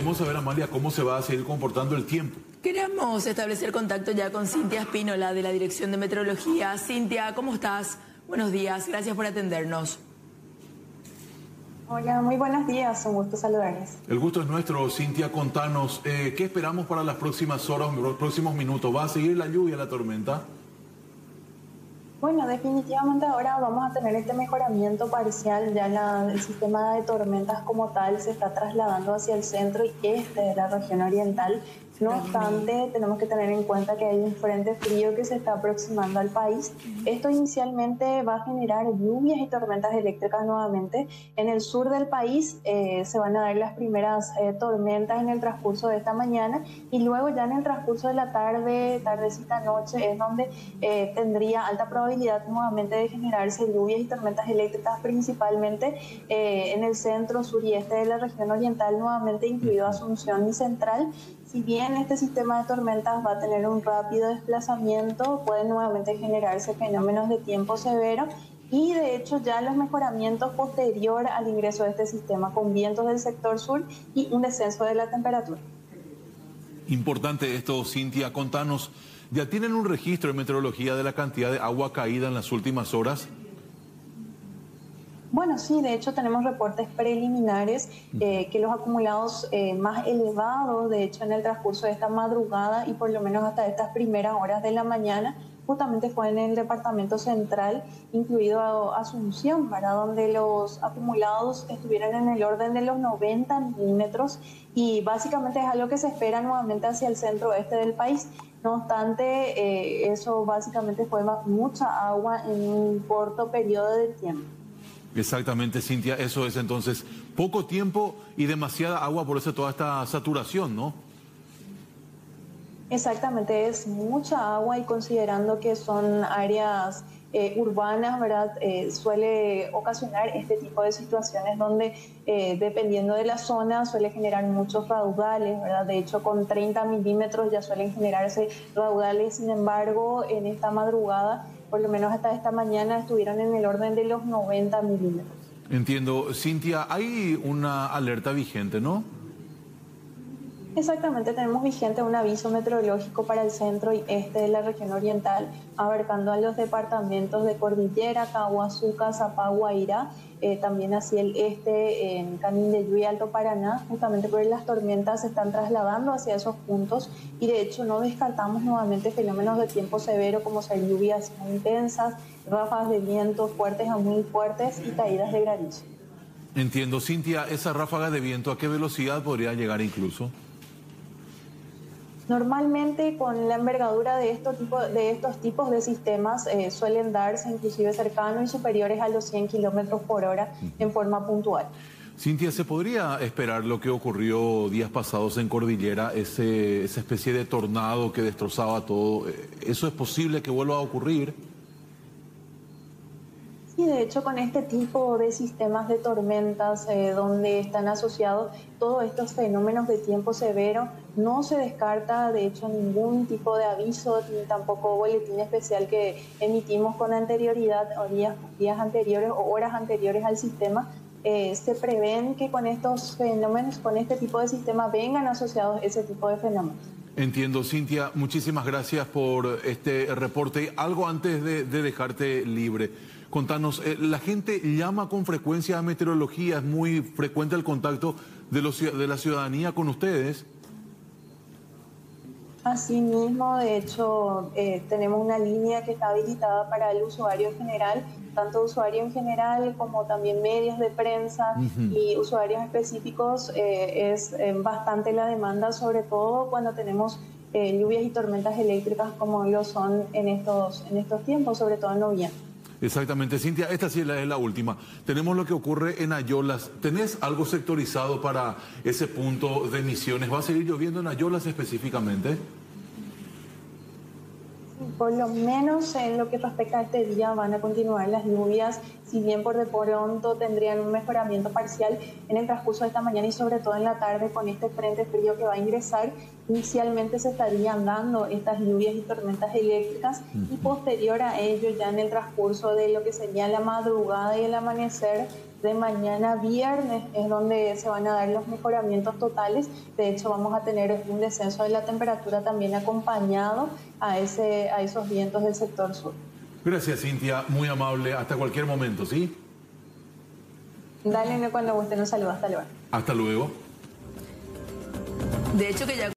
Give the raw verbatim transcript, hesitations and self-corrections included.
queremos saber, Amalia, cómo se va a seguir comportando el tiempo. Queremos establecer contacto ya con Cintia Espínola de la Dirección de Meteorología. Cintia, ¿cómo estás? Buenos días, gracias por atendernos. Hola, muy buenos días, un gusto saludarles. El gusto es nuestro, Cintia, contanos, eh, ¿qué esperamos para las próximas horas, los próximos minutos? ¿Va a seguir la lluvia, la tormenta? Bueno, definitivamente ahora vamos a tener este mejoramiento parcial, ya la, el sistema de tormentas como tal se está trasladando hacia el centro y este de la región oriental. No obstante, tenemos que tener en cuenta que hay un frente frío que se está aproximando al país. Esto inicialmente va a generar lluvias y tormentas eléctricas nuevamente. En el sur del país eh, se van a dar las primeras eh, tormentas en el transcurso de esta mañana y luego ya en el transcurso de la tarde, tardecita, noche, es donde eh, tendría alta probabilidad nuevamente de generarse lluvias y tormentas eléctricas, principalmente eh, en el centro, sur y este de la región oriental, nuevamente incluido Asunción y Central. Si bien este sistema de tormentas va a tener un rápido desplazamiento, pueden nuevamente generarse fenómenos de tiempo severo y de hecho ya los mejoramientos posterior al ingreso de este sistema con vientos del sector sur y un descenso de la temperatura. Importante esto, Cintia, contanos, ¿ya tienen un registro de meteorología de la cantidad de agua caída en las últimas horas? Bueno, sí, de hecho tenemos reportes preliminares eh, que los acumulados eh, más elevados, de hecho en el transcurso de esta madrugada y por lo menos hasta estas primeras horas de la mañana, justamente fue en el departamento central, incluido Asunción, ¿verdad? Donde los acumulados estuvieron en el orden de los noventa milímetros y básicamente es algo que se espera nuevamente hacia el centro oeste del país. No obstante, eh, eso básicamente fue mucha agua en un corto periodo de tiempo. Exactamente, Cintia, eso es entonces poco tiempo y demasiada agua, por eso toda esta saturación, ¿no? Exactamente, es mucha agua y considerando que son áreas eh, urbanas, ¿verdad? Eh, suele ocasionar este tipo de situaciones donde eh, dependiendo de la zona suele generar muchos raudales, ¿verdad? De hecho con treinta milímetros ya suelen generarse raudales, sin embargo en esta madrugada, por lo menos hasta esta mañana, estuvieron en el orden de los noventa milímetros. Entiendo. Cintia, hay una alerta vigente, ¿no? Exactamente, tenemos vigente un aviso meteorológico para el centro y este de la región oriental, abarcando a los departamentos de Cordillera, Caguazú, Zapá, Guairá, eh, también hacia el este, en Canindeyú y Alto Paraná, justamente porque las tormentas se están trasladando hacia esos puntos y de hecho no descartamos nuevamente fenómenos de tiempo severo como ser lluvias muy intensas, ráfagas de viento fuertes a muy fuertes y caídas de granizo. Entiendo. Cintia, ¿esa ráfaga de viento a qué velocidad podría llegar incluso? Normalmente con la envergadura de, estos tipo, de estos tipos de sistemas eh, suelen darse inclusive cercanos y superiores a los cien kilómetros por hora en forma puntual. Cintia, ¿se podría esperar lo que ocurrió días pasados en Cordillera, ese, esa especie de tornado que destrozaba todo? ¿Eso es posible que vuelva a ocurrir? Sí, de hecho con este tipo de sistemas de tormentas eh, donde están asociados todos estos fenómenos de tiempo severo, no se descarta de hecho ningún tipo de aviso ni tampoco boletín especial que emitimos con anterioridad o días, días anteriores o horas anteriores al sistema. Eh, se prevén que con estos fenómenos, con este tipo de sistemas vengan asociados ese tipo de fenómenos. Entiendo, Cintia, muchísimas gracias por este reporte. Algo antes de, de dejarte libre. Contanos, eh, la gente llama con frecuencia a meteorología, es muy frecuente el contacto de, los, de la ciudadanía con ustedes. Asimismo, de hecho, eh, tenemos una línea que está habilitada para el usuario general, tanto usuario en general como también medios de prensa uh-huh. y usuarios específicos. Eh, es eh, bastante la demanda, sobre todo cuando tenemos eh, lluvias y tormentas eléctricas como lo son en estos, en estos tiempos, sobre todo en noviembre. Exactamente, Cintia, esta sí es la, es la última. Tenemos lo que ocurre en Ayolas. ¿Tenés algo sectorizado para ese punto de emisiones? ¿Va a seguir lloviendo en Ayolas específicamente? Por lo menos en lo que respecta a este día van a continuar las lluvias, si bien por de pronto tendrían un mejoramiento parcial en el transcurso de esta mañana y sobre todo en la tarde con este frente frío que va a ingresar. Inicialmente se estarían dando estas lluvias y tormentas eléctricas y posterior a ello, ya en el transcurso de lo que sería la madrugada y el amanecer, de mañana viernes es donde se van a dar los mejoramientos totales. De hecho, vamos a tener un descenso de la temperatura también acompañado a, ese, a esos vientos del sector sur. Gracias, Cintia, muy amable. Hasta cualquier momento, ¿sí? Dale, cuando usted nos saluda. Hasta luego. Hasta luego. De hecho que ya